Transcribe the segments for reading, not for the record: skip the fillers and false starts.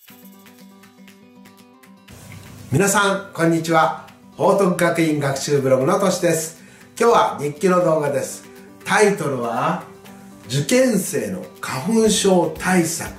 皆さんこんにちは。報徳学院学習ブログのとしです。今日は日記の動画です。タイトルは受験生の花粉症対策。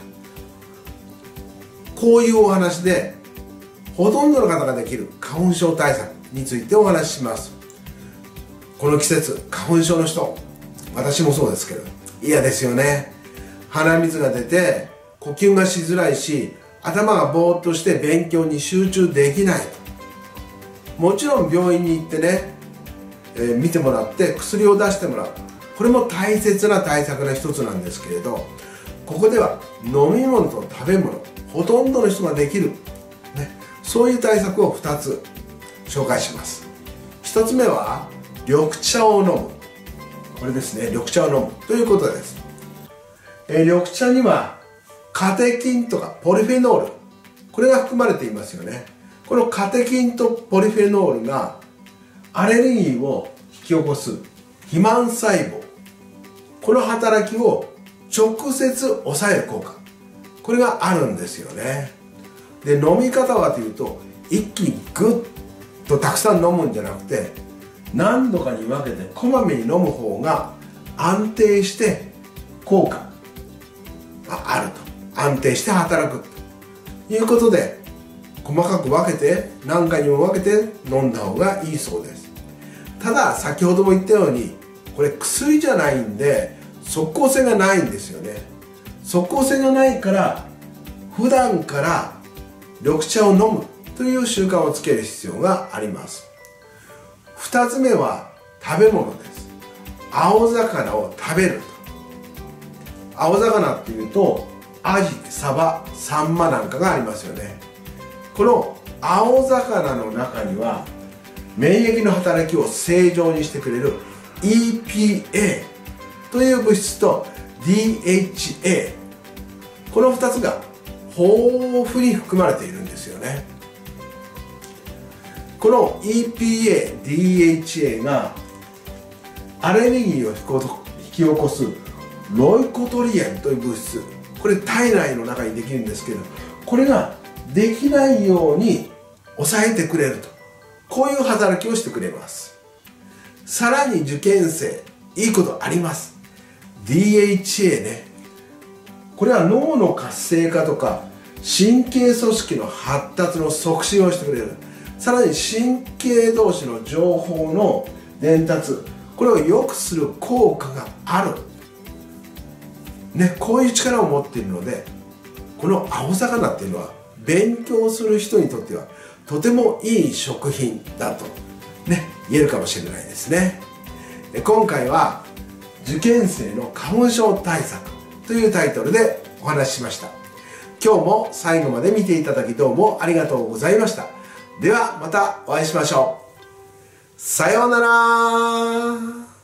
こういうお話でほとんどの方ができる花粉症対策についてお話しします。この季節花粉症の人、私もそうですけど嫌ですよね。鼻水が出て呼吸がしづらいし、頭がぼーっとして勉強に集中できないと。もちろん病院に行ってね、見てもらって薬を出してもらう、これも大切な対策の一つなんですけれど、ここでは飲み物と食べ物、ほとんどの人ができる、そういう対策を2つ紹介します。1つ目は緑茶を飲む。これですね、緑茶を飲むということです。緑茶にはカテキンとかポリフェノール、これが含まれていますよね。このカテキンとポリフェノールがアレルギーを引き起こす肥満細胞、この働きを直接抑える効果、これがあるんですよね。で、飲み方はというと、一気にグッとたくさん飲むんじゃなくて、何度かに分けてこまめに飲む方が安定して効果があると、安定して働くということで、細かく分けて何回にも分けて飲んだ方がいいそうです。ただ先ほども言ったように、これ薬じゃないんで即効性がないんですよね。即効性がないから、普段から緑茶を飲むという習慣をつける必要があります。2つ目は食べ物です。青魚を食べると。青魚っていうとアジ、サバ、サンマなんかがありますよね。この青魚の中には免疫の働きを正常にしてくれる EPA という物質と DHA、 この2つが豊富に含まれているんですよね。この EPA、DHA がアレルギーを引き起こすロイコトリエンという物質、これ体内の中にできるんですけど、これができないように抑えてくれると、こういう働きをしてくれます。さらに受験生、いいことあります。 DHA ね、これは脳の活性化とか神経組織の発達の促進をしてくれる。さらに神経同士の情報の伝達、これを良くする効果がある、こういう力を持っているので、この青魚っていうのは勉強する人にとってはとてもいい食品だと言えるかもしれないですね。今回は受験生の花粉症対策というタイトルでお話ししました。今日も最後まで見ていただきどうもありがとうございました。ではまたお会いしましょう。さようなら。